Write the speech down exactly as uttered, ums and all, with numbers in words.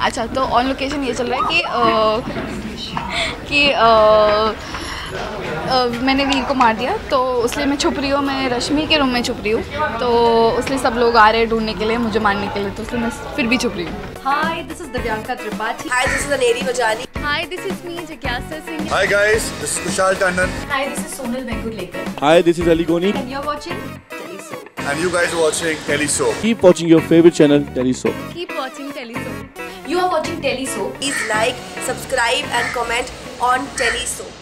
अच्छा, तो on location ये चल रहा है कि आ, कि आ, आ, मैंने वीर को मार दिया, तो इसलिए मैं छुप रही हूँ, मैं रश्मि के रूम में छुप रही हूँ, तो इसलिए सब लोग आ रहे हैं ढूंढने के लिए मुझे मारने के लिए, तो इसलिए मैं फिर भी छुप रही हूँ। Hi, this is Divyanka Tripathi. Hi, this is Aneri Vajani. Hi, this is me, Jigyasa Singh. Hi guys, this is Kushal Tandon. Hi, this is Sonal Venkutlekar. Hi, this is Ali Goni. And you're watching Telly Soap. And you guys are watching Telly Soap. Keep watching your favorite channel, Telly Soap. Keep watching Telly Soap. You are watching Telly Soap. Please like, subscribe and comment on Telly Soap.